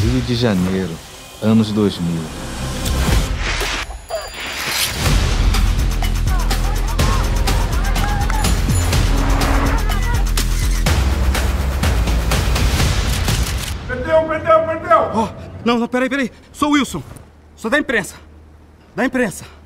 Rio de Janeiro, anos 2000. Perdeu! Oh, não, peraí. Sou o Wilson. Sou da imprensa.